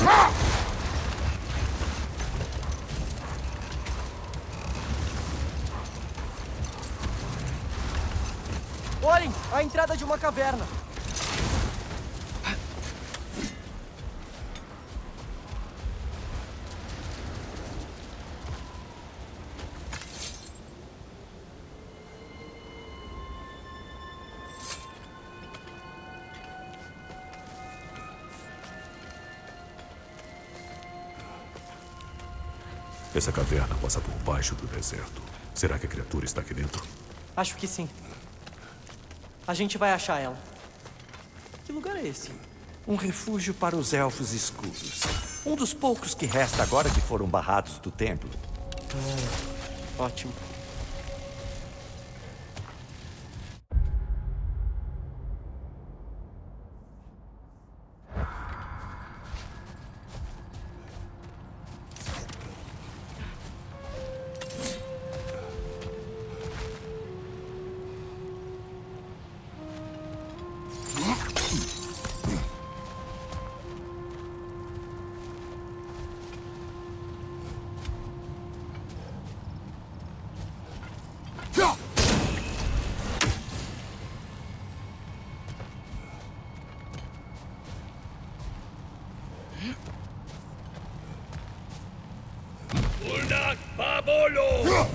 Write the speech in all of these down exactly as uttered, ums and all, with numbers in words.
Olhem, a entrada de uma caverna. Essa caverna passa por baixo do deserto. Será que a criatura está aqui dentro? Acho que sim. A gente vai achar ela. Que lugar é esse? Um refúgio para os elfos escuros. Um dos poucos que resta agora que foram barrados do templo. Ah, ótimo. Ulnak Babolo!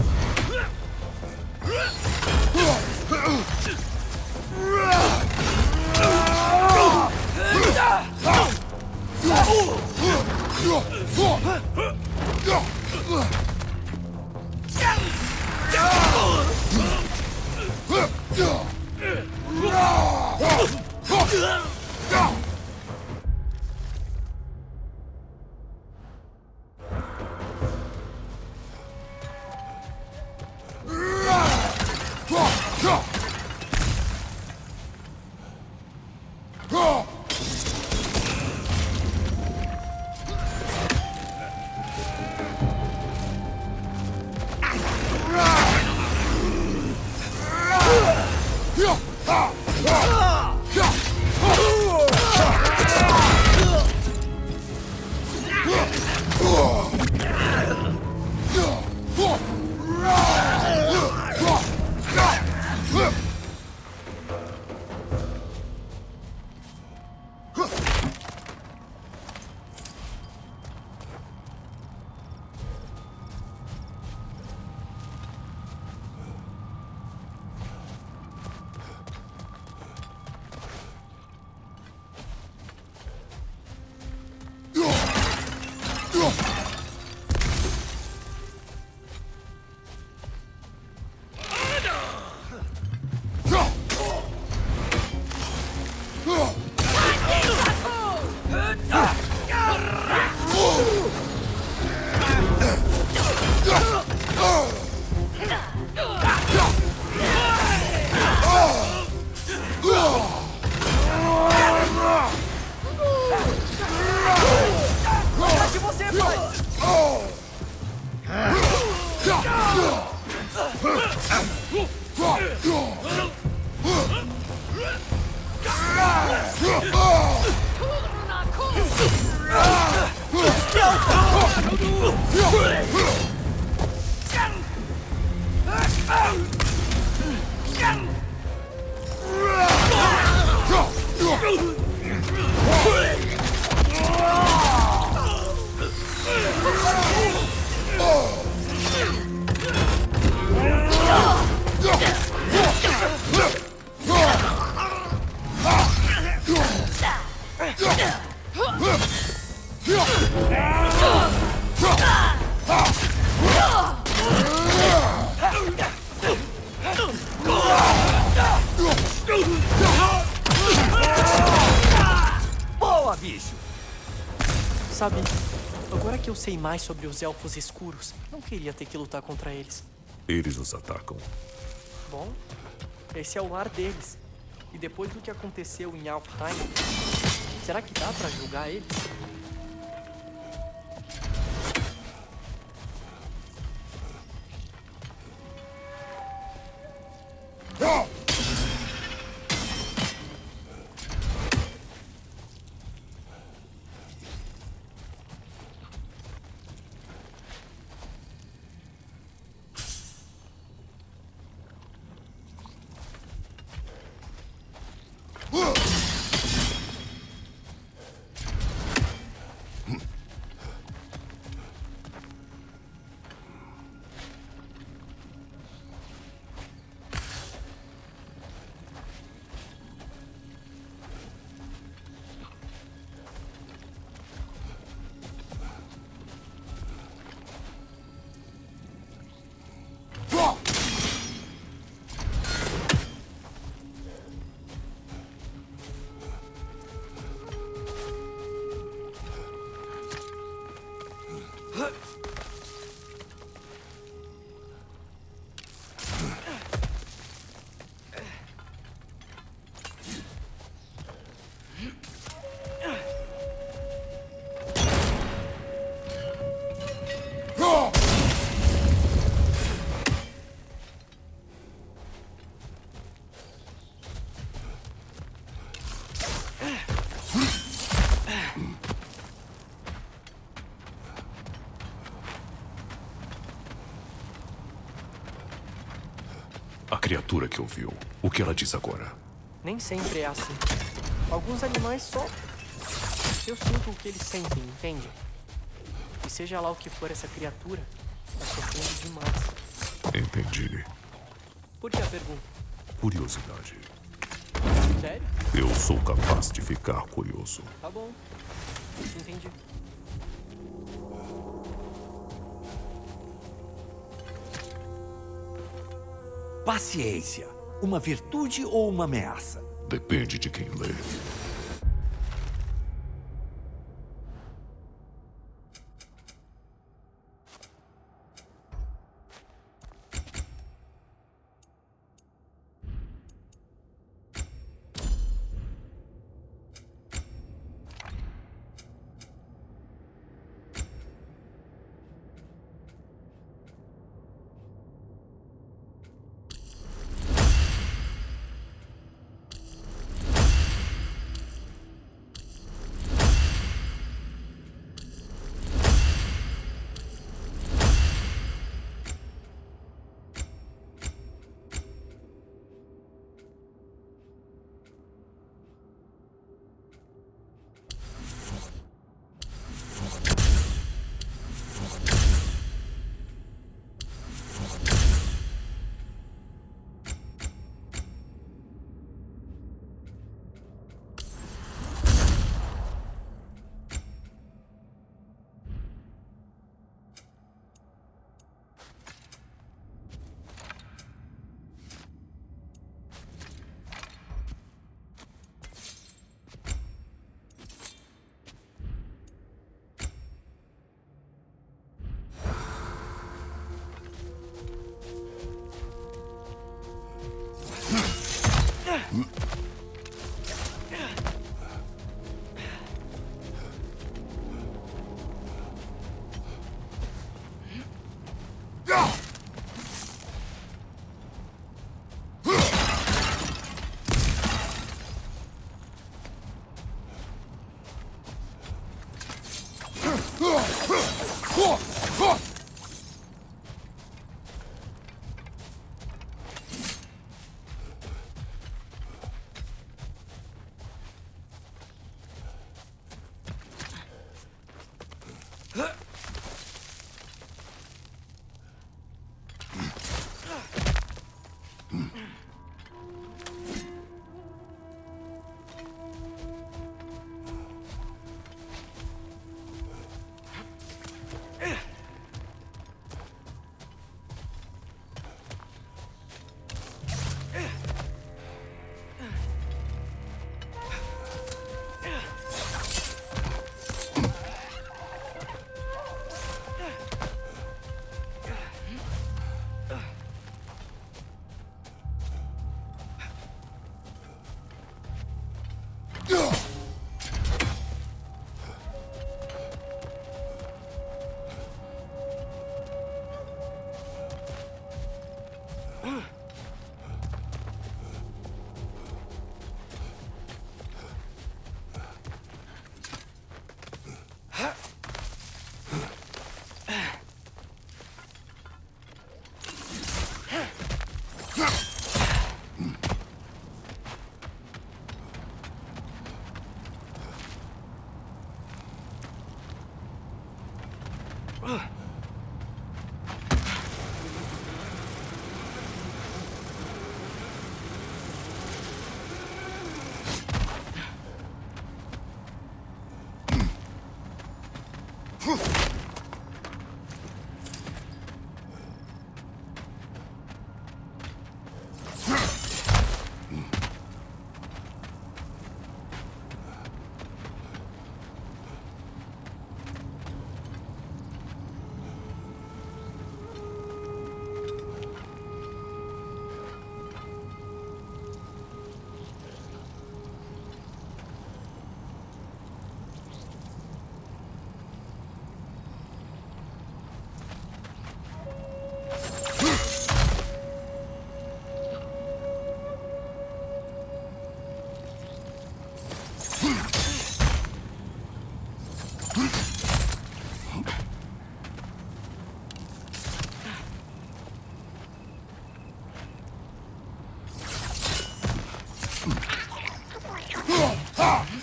Atrás de você, pai! Boa, bicho! Sabe, agora que eu sei mais sobre os elfos escuros, não queria ter que lutar contra eles. Eles nos atacam. Bom, esse é o lar deles. E depois do que aconteceu em Alfheim, será que dá pra julgar eles? criatura que ouviu. O que ela diz agora? Nem sempre é assim. Alguns animais só... Eu sinto o que eles sentem, entende? E seja lá o que for essa criatura, tá sofrendo demais. Entendi. Por que a pergunta? Curiosidade. Sério? Eu sou capaz de ficar curioso. Tá bom. Entendi. Paciência. Uma virtude ou uma ameaça? Depende de quem lê.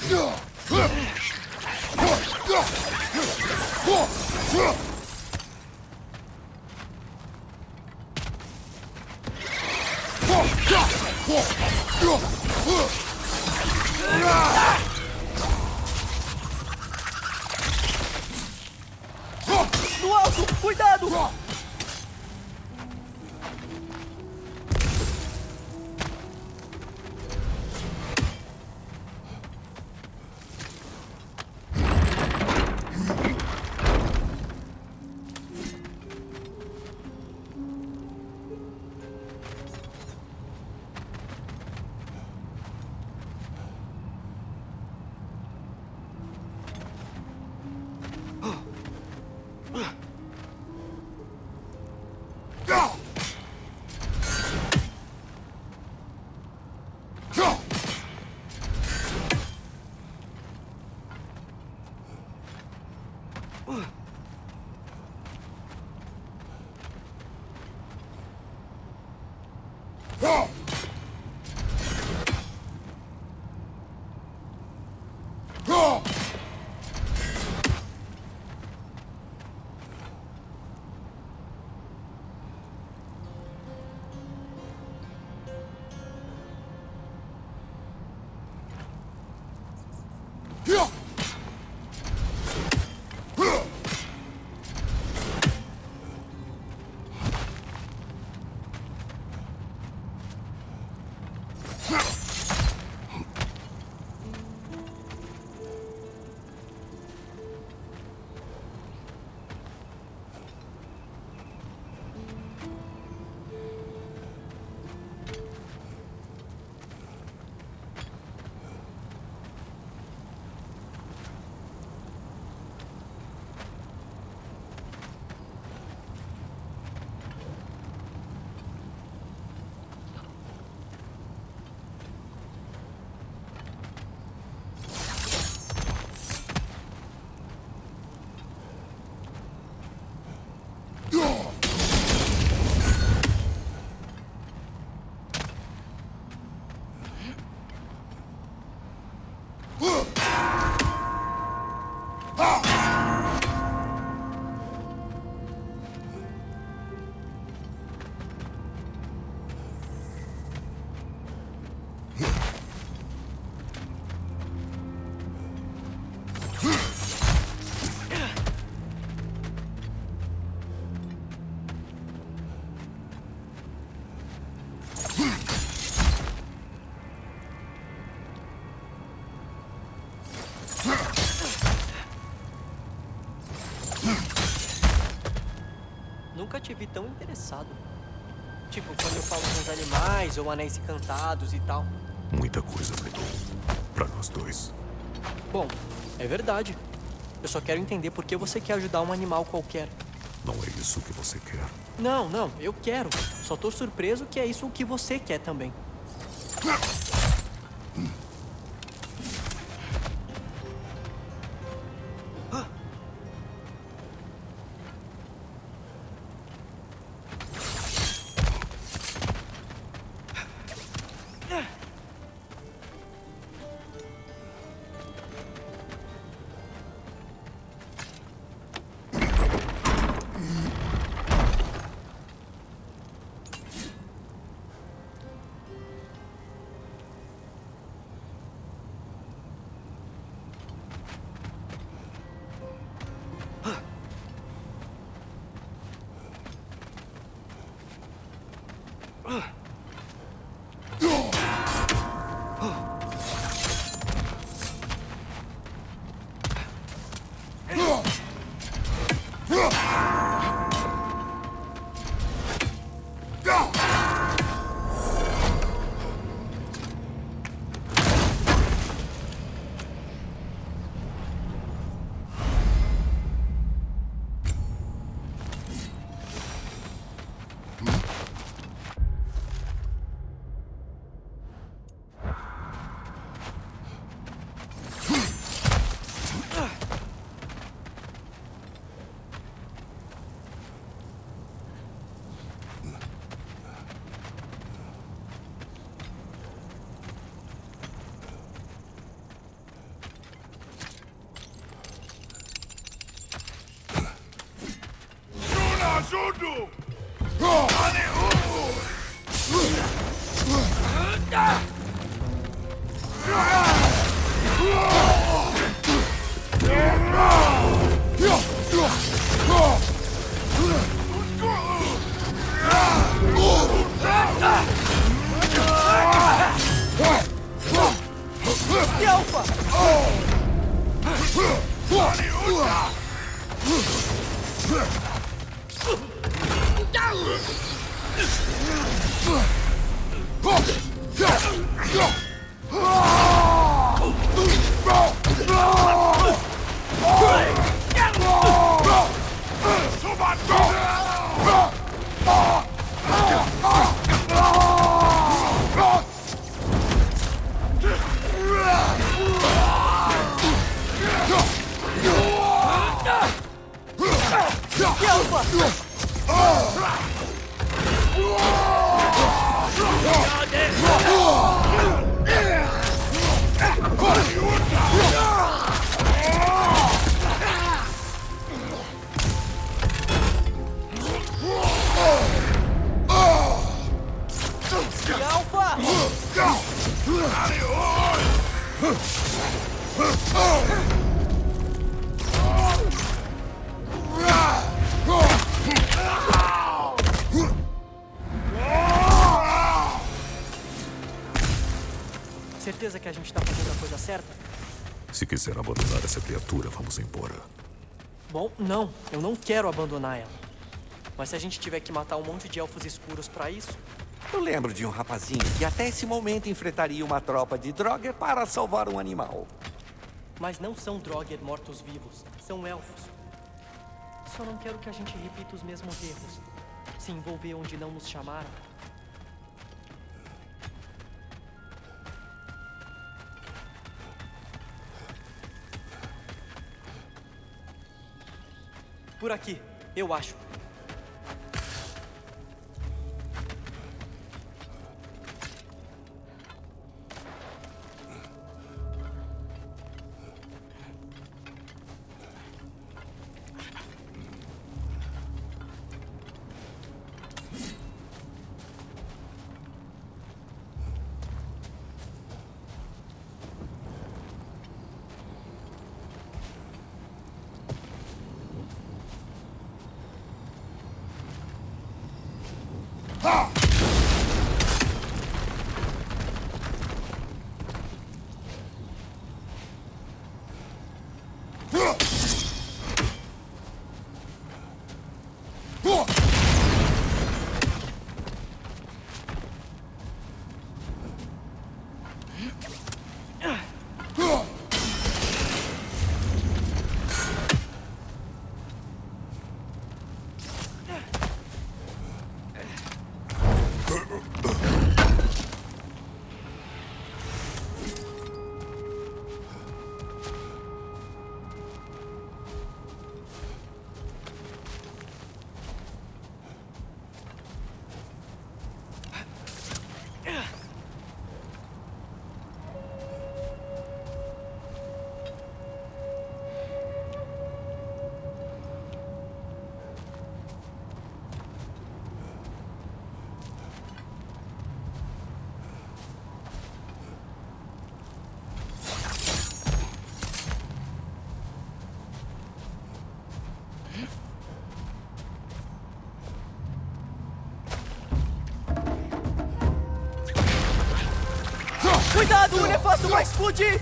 No alto! Cuidado! Nunca te vi tão interessado. Tipo, quando eu falo com os animais ou anéis encantados e tal. Muita coisa mudou. Pra nós dois. Bom, é verdade. Eu só quero entender por que você quer ajudar um animal qualquer. Não é isso que você quer. Não, não, eu quero. Só tô surpreso que é isso o que você quer também. Certeza que a gente tá fazendo a coisa certa? Se quiser abandonar essa criatura, vamos embora. Bom, não. Eu não quero abandonar ela. Mas se a gente tiver que matar um monte de elfos escuros pra isso... Eu lembro de um rapazinho que até esse momento enfrentaria uma tropa de Draugr para salvar um animal. Mas não são Draugr mortos-vivos. São elfos. Só não quero que a gente repita os mesmos erros. Se envolver onde não nos chamaram. Por aqui, eu acho. Cuidado, o nefasto vai explodir!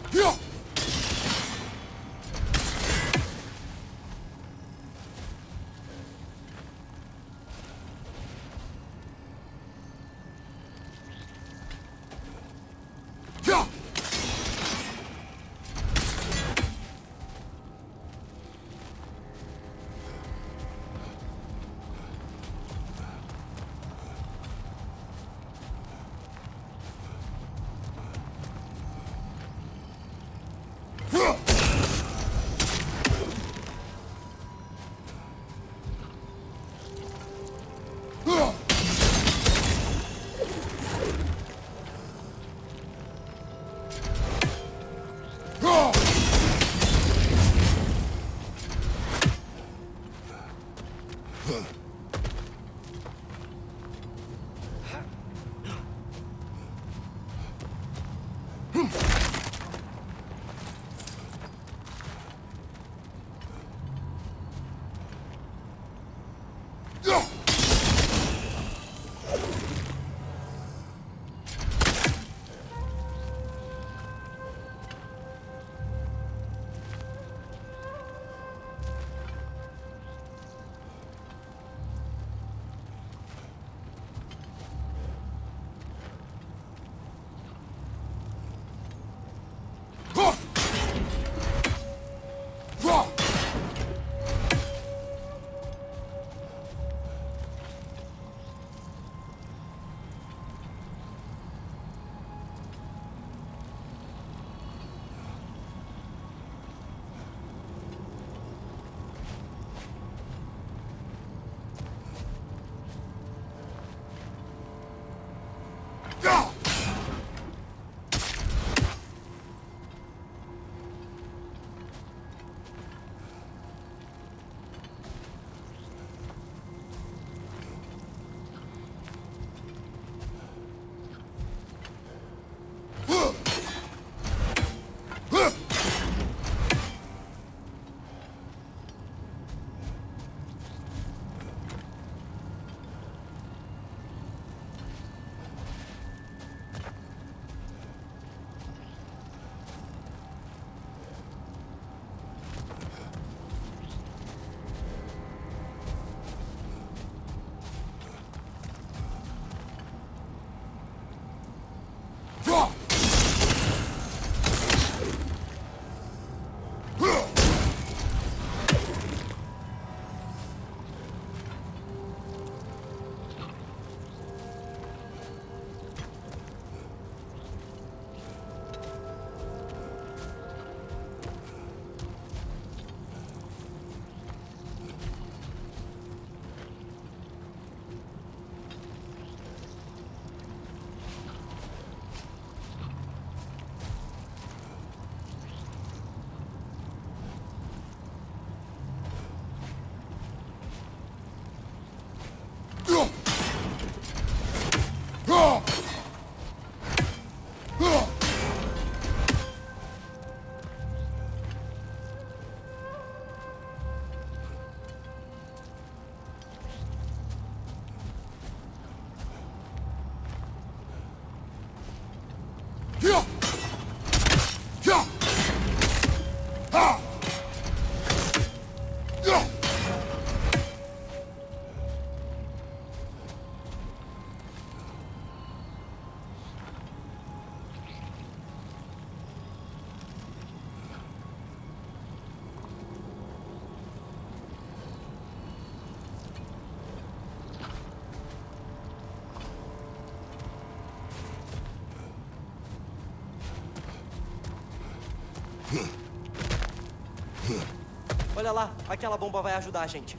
Olha lá, aquela bomba vai ajudar a gente.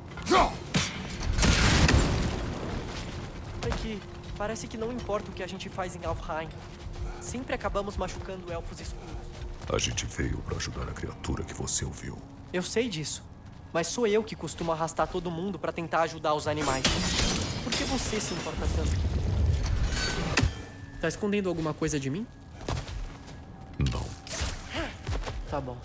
É que parece que não importa o que a gente faz em Alfheim. Sempre acabamos machucando elfos escuros. A gente veio para ajudar a criatura que você ouviu. Eu sei disso. Mas sou eu que costumo arrastar todo mundo para tentar ajudar os animais. Por que você se importa tanto? Tá escondendo alguma coisa de mim? Não. Tá bom.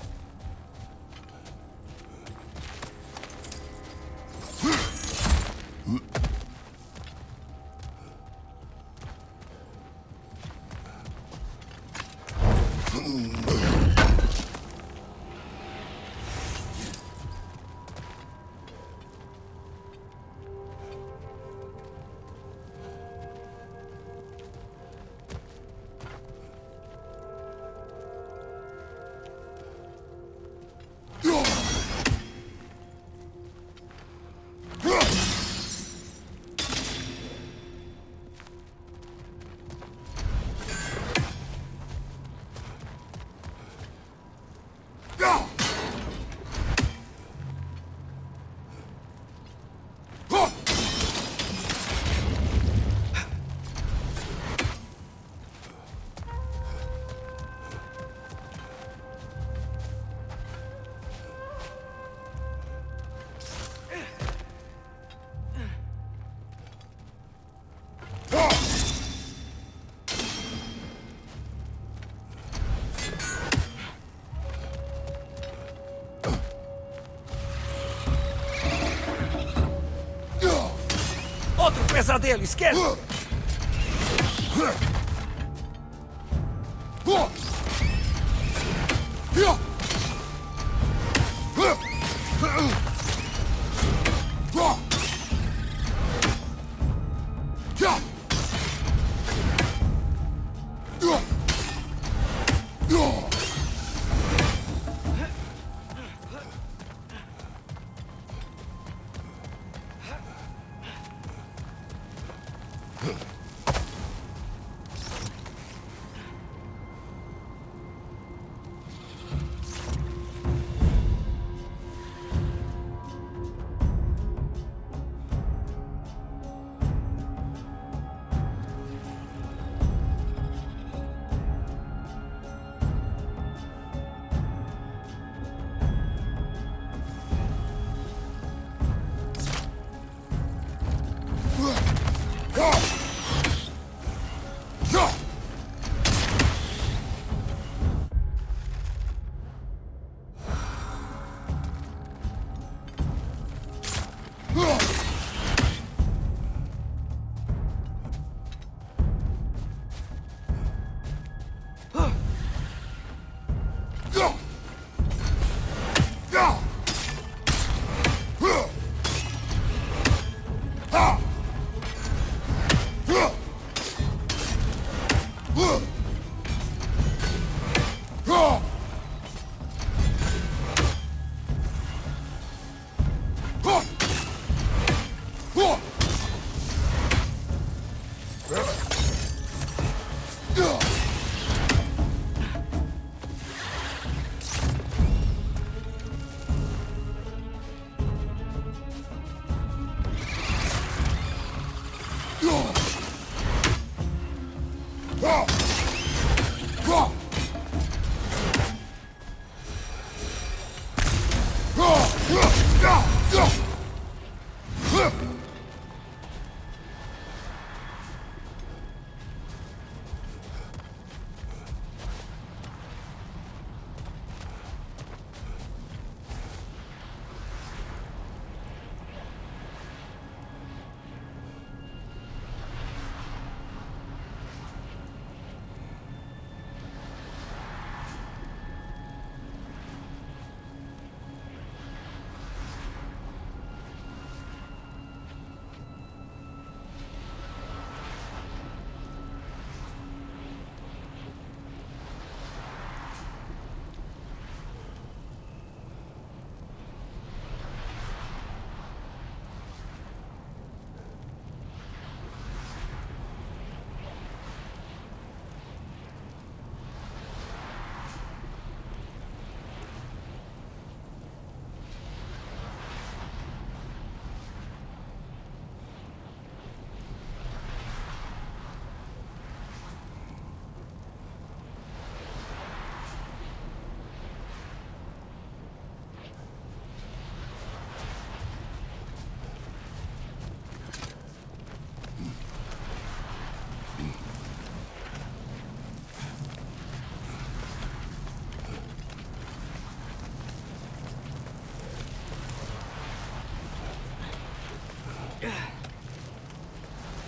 Pesadelo, esquerda!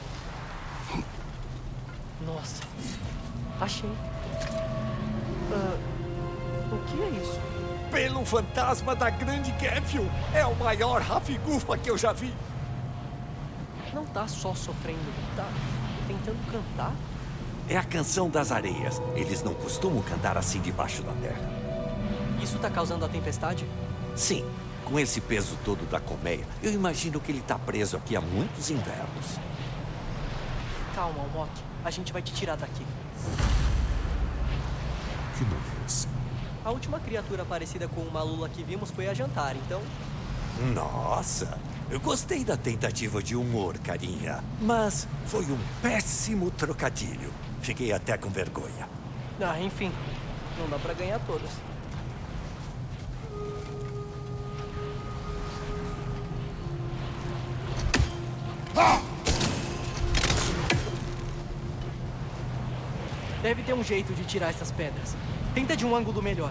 Nossa. Achei. Uh, que é isso? Pelo fantasma da Grande Gefil! É o maior rafigufa que eu já vi! Não tá só sofrendo, tá tentando cantar? É a canção das areias. Eles não costumam cantar assim debaixo da terra. Isso tá causando a tempestade? Sim, com esse peso todo da colmeia, eu imagino que ele tá preso aqui há muitos invernos. Calma, Almok. A gente vai te tirar daqui. Que nome é esse? A última criatura parecida com uma lula que vimos foi a jantar, então... Nossa, eu gostei da tentativa de humor, carinha. Mas foi um péssimo trocadilho. Fiquei até com vergonha. Ah, enfim. Não dá pra ganhar todas. Deve ter um jeito de tirar essas pedras. Tenta de um ângulo melhor.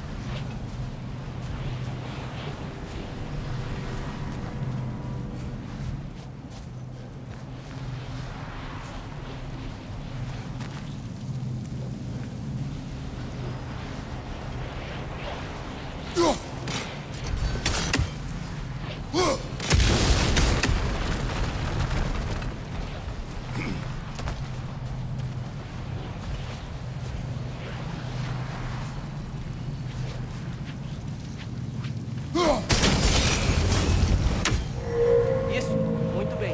Isso, muito bem.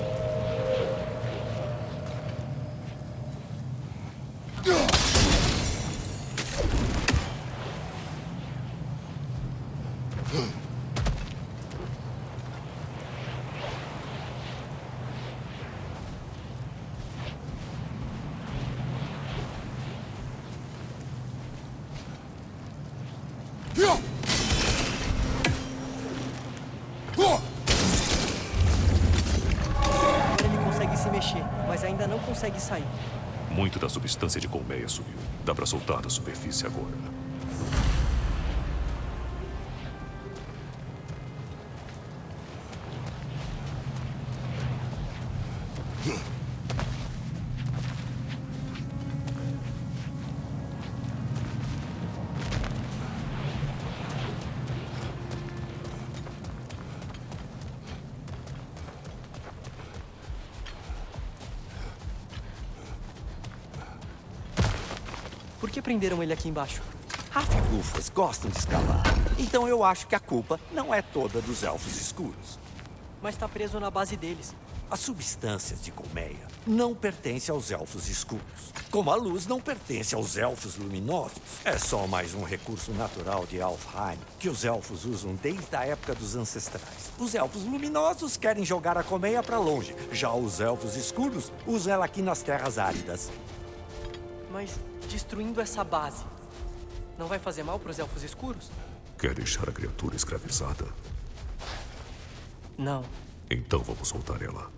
Agora ele consegue se mexer, mas ainda não consegue sair. Muito da substância de colmeia sumiu. Dá pra soltar da superfície agora. Por que prenderam ele aqui embaixo? Rafigufas gostam de escalar. Então eu acho que a culpa não é toda dos elfos escuros. Mas tá preso na base deles. As substâncias de colmeia não pertencem aos elfos escuros. Como a luz não pertence aos elfos luminosos. É só mais um recurso natural de Alfheim que os elfos usam desde a época dos ancestrais. Os elfos luminosos querem jogar a colmeia para longe. Já os elfos escuros usam ela aqui nas terras áridas. Mas destruindo essa base, não vai fazer mal pros elfos escuros? Quer deixar a criatura escravizada? Não. Então vamos soltar ela.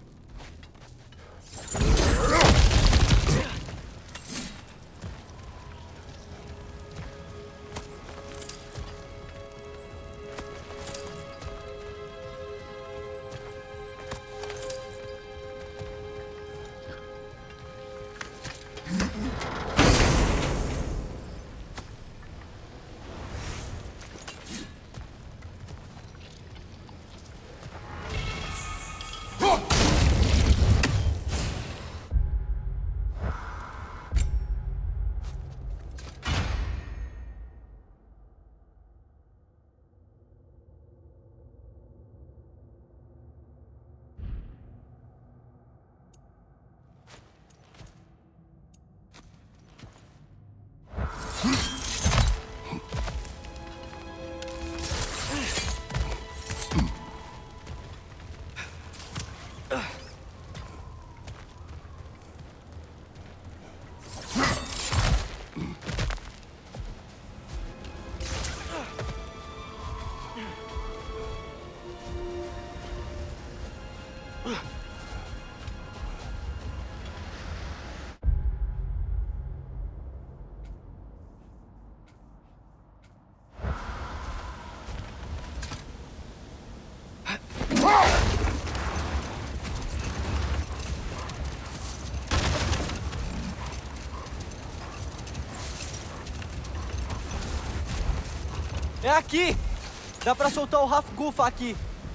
É aqui! Dá pra soltar o Hafgufa aqui.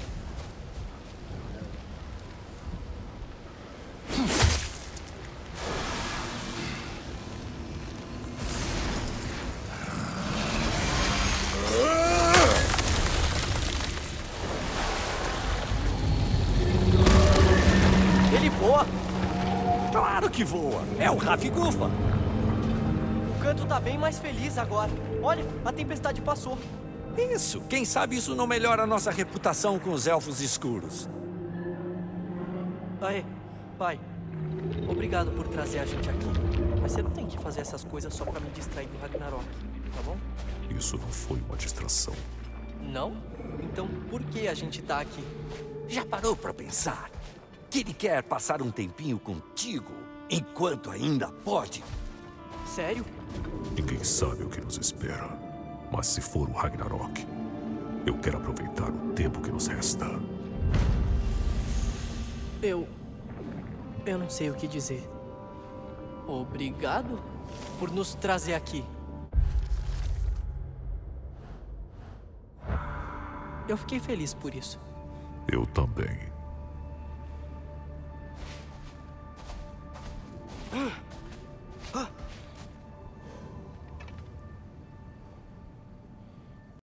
Ele voa! Claro que voa! É o Hafgufa! O canto tá bem mais feliz agora. Olha, a tempestade passou. Isso! Quem sabe isso não melhora a nossa reputação com os elfos escuros. Aê, pai. Obrigado por trazer a gente aqui. Mas você não tem que fazer essas coisas só pra me distrair do Ragnarok, tá bom? Isso não foi uma distração. Não? Então por que a gente tá aqui? Já parou pra pensar que ele quer passar um tempinho contigo enquanto ainda pode? Sério? Ninguém sabe o que nos espera. Mas se for o Ragnarok, eu quero aproveitar o tempo que nos resta. Eu... Eu não sei o que dizer. Obrigado por nos trazer aqui. Eu fiquei feliz por isso. Eu também. Ah!